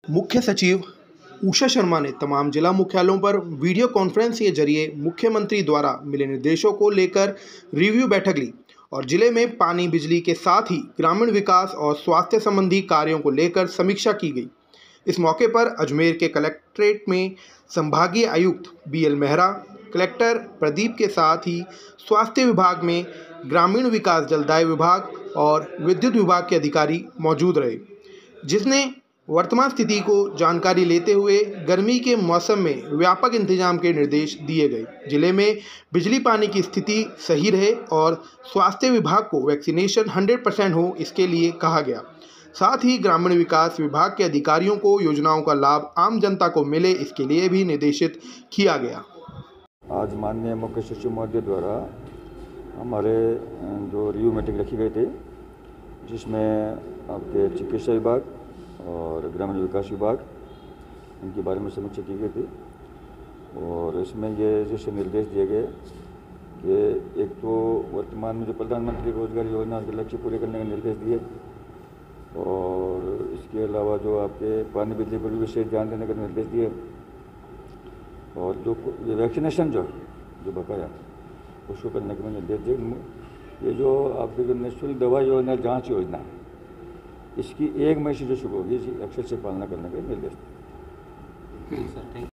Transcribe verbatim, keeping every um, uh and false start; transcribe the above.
मुख्य सचिव उषा शर्मा ने तमाम जिला मुख्यालयों पर वीडियो कॉन्फ्रेंस के जरिए मुख्यमंत्री द्वारा मिले निर्देशों को लेकर रिव्यू बैठक ली और जिले में पानी, बिजली के साथ ही ग्रामीण विकास और स्वास्थ्य संबंधी कार्यों को लेकर समीक्षा की गई। इस मौके पर अजमेर के कलेक्ट्रेट में संभागीय आयुक्त B L Mehra, collector Pradeep के साथ ही स्वास्थ्य विभाग में ग्रामीण विकास, जलदाय विभाग और विद्युत विभाग के अधिकारी मौजूद रहे, जिसने वर्तमान स्थिति को जानकारी लेते हुए गर्मी के मौसम में व्यापक इंतजाम के निर्देश दिए गए। जिले में बिजली पानी की स्थिति सही रहे और स्वास्थ्य विभाग को वैक्सीनेशन सौ परसेंट हो, इसके लिए कहा गया। साथ ही ग्रामीण विकास विभाग के अधिकारियों को योजनाओं का लाभ आम जनता को मिले, इसके लिए भी निर्देशित किया गया। आज माननीय मुख्य सचिव महोदय द्वारा हमारे जो रिव्यू मीटिंग रखी गई थी, जिसमें आपके चिकित्सा विभाग और ग्रामीण विकास विभाग इनके बारे में समीक्षा की गई थी। और इसमें ये जैसे निर्देश दिए गए कि एक तो वर्तमान में जो प्रधानमंत्री रोजगार योजना के लक्ष्य पूरे करने का निर्देश दिए, और इसके अलावा जो आपके पानी, बिजली पर भी विशेष ध्यान देने का निर्देश दिए, और जो वैक्सीनेशन जो जो बकाया उसको करने के निर्देश दिए। ये जो आपकी जो निःशुल्क दवा योजना, जाँच योजना, इसकी एक मई से जो शुरू होगी, इसी अक्षर से पालना करने के निर्देश।